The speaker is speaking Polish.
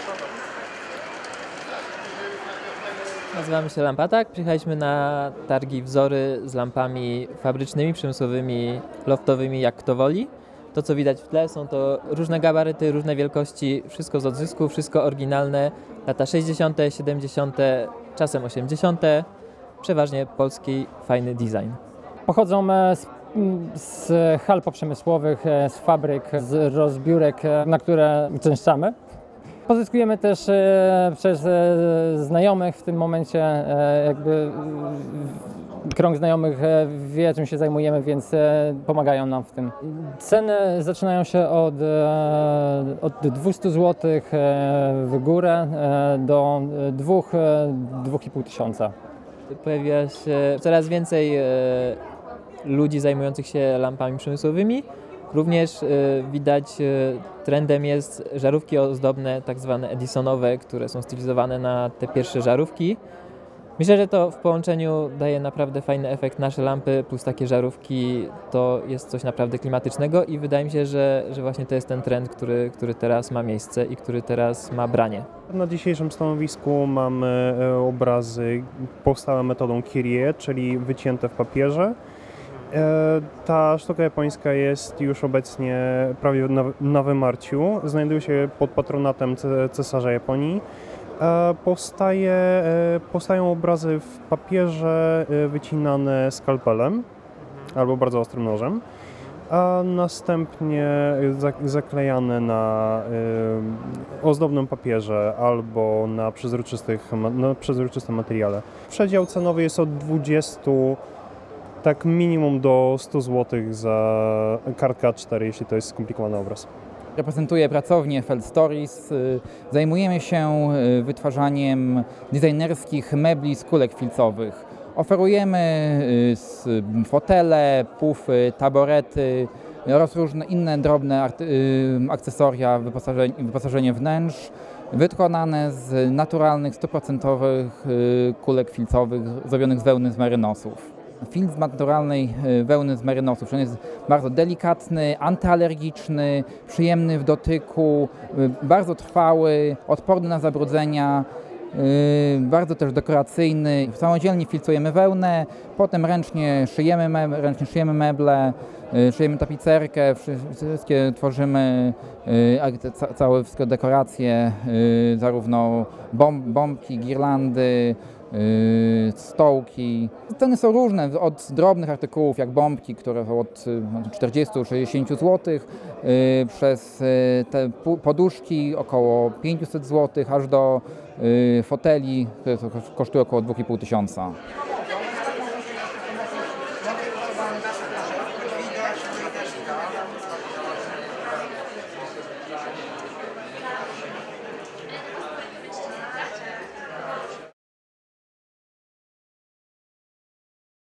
Nazywamy się Lampatak. Przyjechaliśmy na targi Wzory z lampami fabrycznymi, przemysłowymi, loftowymi, jak kto woli. To, co widać w tle, są to różne gabaryty, różne wielkości, wszystko z odzysku, wszystko oryginalne, lata 60., 70., czasem 80., przeważnie polski, fajny design. Pochodzą z hal poprzemysłowych, z fabryk, z rozbiórek, na które uczęszczamy. Pozyskujemy też przez znajomych w tym momencie, krąg znajomych wie, czym się zajmujemy, więc pomagają nam w tym. Ceny zaczynają się od 200 zł w górę do 2–2,5 tysiąca. Pojawia się coraz więcej ludzi zajmujących się lampami przemysłowymi. Również widać, trendem jest żarówki ozdobne, tak zwane Edisonowe, które są stylizowane na te pierwsze żarówki. Myślę, że to w połączeniu daje naprawdę fajny efekt. Nasze lampy plus takie żarówki to jest coś naprawdę klimatycznego i wydaje mi się, że właśnie to jest ten trend, który teraz ma miejsce i który teraz ma branie. Na dzisiejszym stanowisku mamy obrazy powstałe metodą Kyrie, czyli wycięte w papierze. Ta sztuka japońska jest już obecnie prawie na wymarciu. Znajduje się pod patronatem cesarza Japonii. Powstają obrazy w papierze wycinane skalpelem albo bardzo ostrym nożem, a następnie zaklejane na ozdobnym papierze albo na przezroczystym materiale. Przedział cenowy jest od 20, tak minimum do 100 zł za kartkę A4, jeśli to jest skomplikowany obraz. Reprezentuję pracownię Feld Stories. Zajmujemy się wytwarzaniem designerskich mebli z kulek filcowych. Oferujemy fotele, pufy, taborety oraz różne inne drobne akcesoria, wyposażenie wnętrz wykonane z naturalnych, 100% kulek filcowych zrobionych z wełny z merynosów. Filc z naturalnej wełny z merynosów. On jest bardzo delikatny, antyalergiczny, przyjemny w dotyku, bardzo trwały, odporny na zabrudzenia, bardzo też dekoracyjny. Samodzielnie filcujemy wełnę, potem ręcznie szyjemy meble, szyjemy tapicerkę, wszystkie tworzymy, całe dekoracje, zarówno bombki, girlandy, stołki. Ceny są różne, od drobnych artykułów jak bombki, które są od 40–60 zł, przez te poduszki około 500 zł, aż do foteli, które kosztują około 2,5 tysiąca.